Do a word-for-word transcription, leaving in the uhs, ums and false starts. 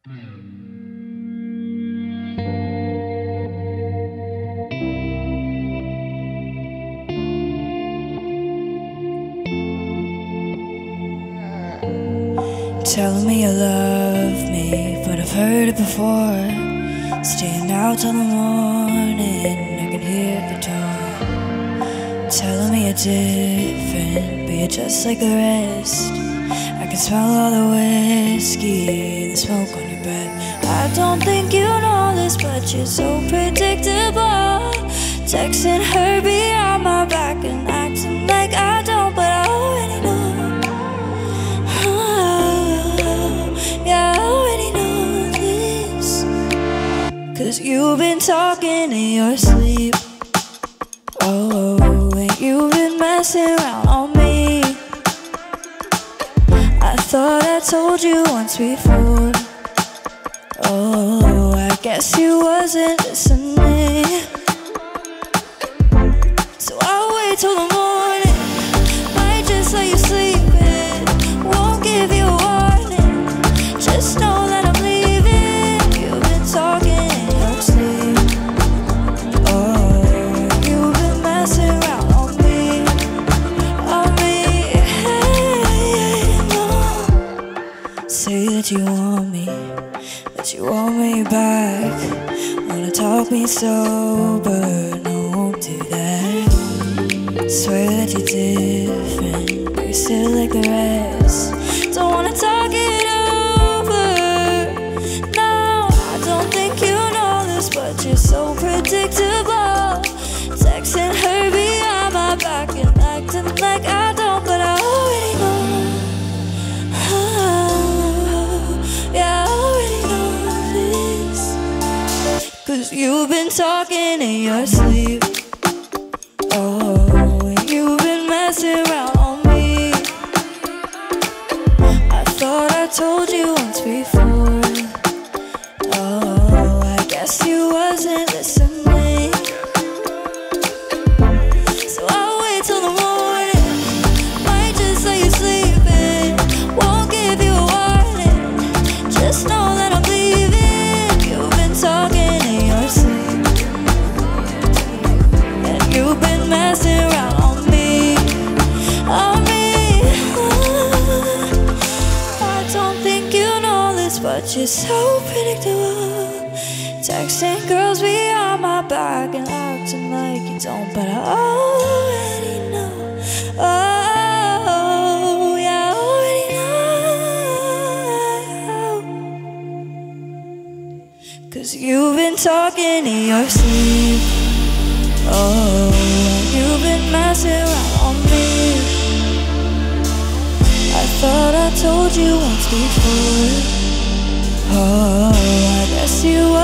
Telling me you love me, but I've heard it before. Staying out till the morning, I can hear the dawn. Telling me you're different, but you're just like the rest. I can smell all the whiskey, the smoke on your breath. I don't think you know this, but you're so predictable. Texting her behind my back and acting like I don't, but I already know. Yeah, I already know this, 'cause you've been talking in your sleep. Oh, and you've been messing around on me. I thought I told you once before. Oh, I guess you wasn't listening. So I'll wait till the morning, might just let you sleep in, won't give you a warning. Just know that I'm leaving. You've been talking in your sleep. Oh, you've been messing around on me, on me. Hey, no. Say that you want me, that you want me back. Wanna talk me sober, no, won't do that. Swear that you're different, but you're still like the rest. Don't wanna talk it over. No, I don't think you know this, but you're so predictable. Texting her behind my back and acting like I don't, but I already know. Oh, yeah, I already know this, 'cause you've been talking in your sleep. Oh, and you've been messing around on me. I thought I told you once before. Oh, I guess you wasn't listening. So I'll wait till the morning, might just let you sleep in, won't give you a warning. Just know that I'm leaving. You've been talking in your sleep, and you've been messing around on me, on me. I don't think you know this, but you're so predictable. Texting girls behind my back and acting like you don't, but I already know. Oh, yeah, I already know, 'cause you've been talking in your sleep. Oh, you've been messing around on me. I thought I told you once before. Oh, I guess you